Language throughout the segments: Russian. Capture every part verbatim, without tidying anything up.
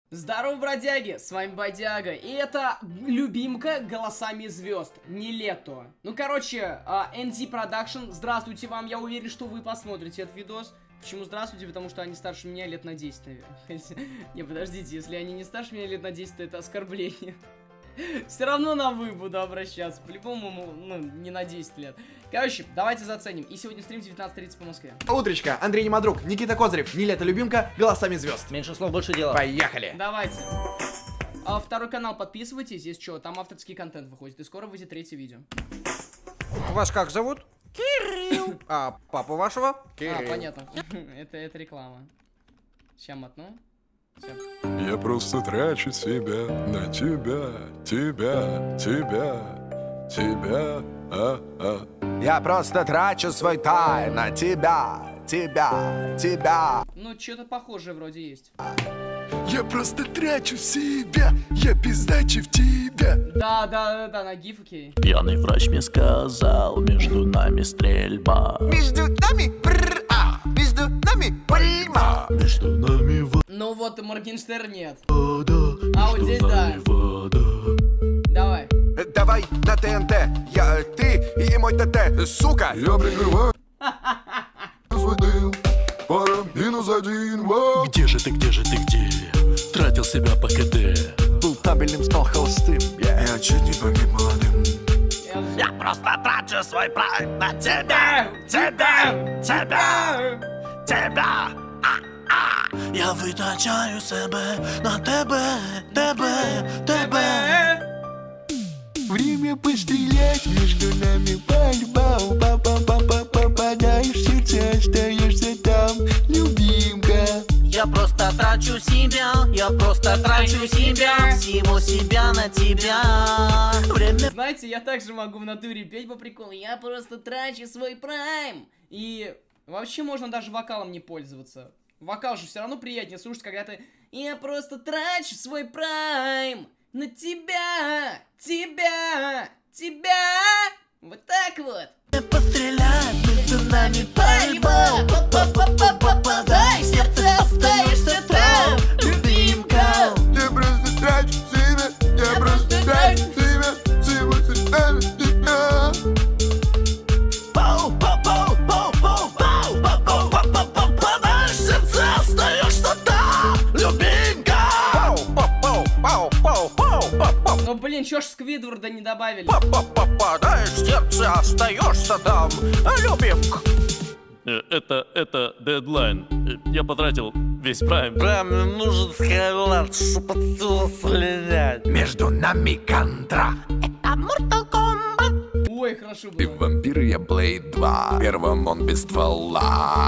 Здорово, бродяги! С вами Бодяга, и это любимка голосами звезд, Нилетто. Ну, короче, эн ди Production, здравствуйте вам, я уверен, что вы посмотрите этот видос. Почему здравствуйте? Потому что они старше меня лет на десять, наверное. Не, подождите, если они не старше меня лет на десять, то это оскорбление. Все равно на вы буду обращаться, по-любому, ну, не на десять лет. Короче, давайте заценим. И сегодня стрим девятнадцать тридцать по Москве. Утречка, Андрей Немодрук, Никита Козырев, Нилетто любимка, голосами звезд. Меньше слов, больше дела. Поехали! Давайте. А второй канал подписывайтесь, если что, там авторский контент выходит. И скоро выйдет третье видео. Вас как зовут? Кирилл. А папу вашего? Кирилл. А, понятно. это, это реклама. Сейчас мотну. Все. Я просто трачу себя на тебя, тебя, тебя, тебя, а, а. Я просто трачу свой тайм на тебя, тебя, тебя. Ну, что-то похожее вроде есть. Я просто трачу себя, я пиздачу в тебя. Да, да, да, да, на гиф, окей. Пьяный врач мне сказал, между нами стрельба. Между нами бррр, а, между нами пальма. Между нами вода. Ну вот, и Моргенштерн нет. А вот здесь да. Вода. Давай. Давай на ТНТ, я, ты и мой ТТ, сука. Я прикрываю свой дым, пара минус один, воу. Где же ты, где же ты, где? Тратил себя по КД. Был табельным, стал холостым. Я, я чуть не погиб молодым. Я просто трачу свой прайм на тебя, тебя, тебя, тебя. Я витрачаю себе на тебе, тебе, тебе. Время пострелять, между нами пальба. Папа-папа, попадаешь в сердце, остаешься там, любимка. Я просто трачу себя, я просто трачу себя, всего себя на тебя. Время... Знаете, я также могу в натуре петь по приколу. Я просто трачу свой прайм. И вообще можно даже вокалом не пользоваться. Вокал же все равно приятнее слушать, когда ты... Я просто трачу свой прайм на тебя, тебя, тебя. Вот так вот. Пострелять между нами пальба. Попадай в сердце, остаешься там, любимка. Я просто трачу себя, я просто трачу себя, всего себя на тебя. Пау, пау, пау, пау, пау, пау, пау, пау, пау, попадай в сердце, остаешься там, любимка. Пау, пау, пау, пау, пау, пау, пау. Ну блин, чё ж Сквидварда не добавили? Попадаешь в сердце, остаешься там, любимка. Это, это дедлайн. Я потратил весь прайм. Прям нужен скайлат, чтоб отсюда слинять. Между нами контра. Это Mortal Kombat. Ой, хорошо Ты было. вампир, я Блейд два. Первым он без ствола.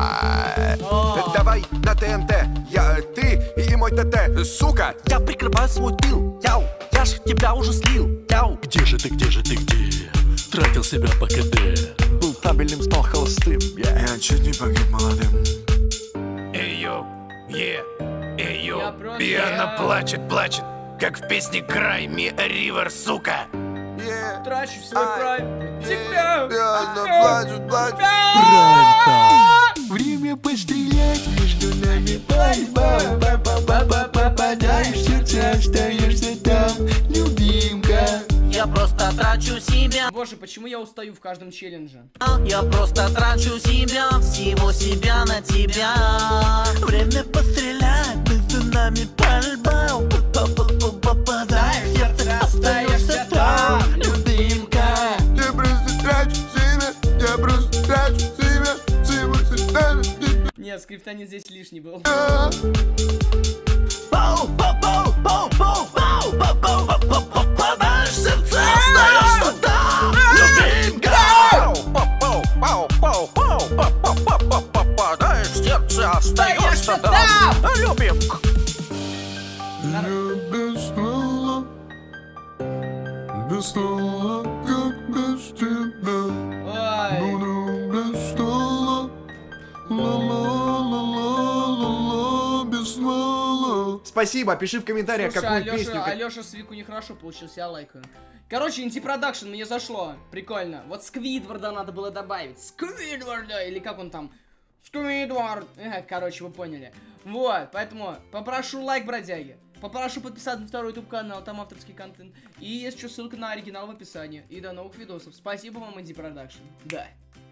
О. Давай на ТНТ, я, ты и мой ТТ, сука. Я прикрываю свой тыл, яу, я ж тебя уже слил, яу. Где же ты, где же ты, где? Тратил себя по КД. Был табельным, стал холостым. Я чуть не погиб молодым. Эй, йо, е, эй, Я йо, просто- пьяно плачет, плачет, как в песне Cry Me a River, сука. Трачу свой прайм на тебя. Пьяно плачет, плачет. Прайм-тайм. Время пострелять, между нами пальба. Попадаешь в сердце, остаешься там, любимка. Я просто трачу себя, Боже, почему я устаю в каждом челлендже? я просто трачу себя, всего себя на тебя. Время пострелять, между нами пальба. Попадай в сердце, остаешься там, любимка. Я просто трачу себя, я просто трачу себя, всего себя на тебя. Нет, скриптонит здесь лишний был. Пау, пау, пау, пау, пау, пау, пау, пау, пау, попадаешь в сердце, остаешься там, любимка. Попадаешь в сердце, остаешься там, любимка. Я без ствола, без ствола, как без тебя. Ой. Буду без ствола, ла-ла-ла-ла-ла-ла, без ствола. Спасибо, пиши в комментариях, Слушай, какую Алёша, песню... как- Алёша с Вику нехорошо получился, я лайкаю. Короче, эн ти Production мне зашло. Прикольно. Вот Сквидварда надо было добавить. Сквидварда! Или как он там? Сквидвард! Э, короче, вы поняли. Вот, поэтому попрошу лайк, бродяги. Попрошу подписаться на второй ютуб канал, там авторский контент. И есть еще ссылка на оригинал в описании. И до новых видосов. Спасибо вам, Энди Продакшн. Да.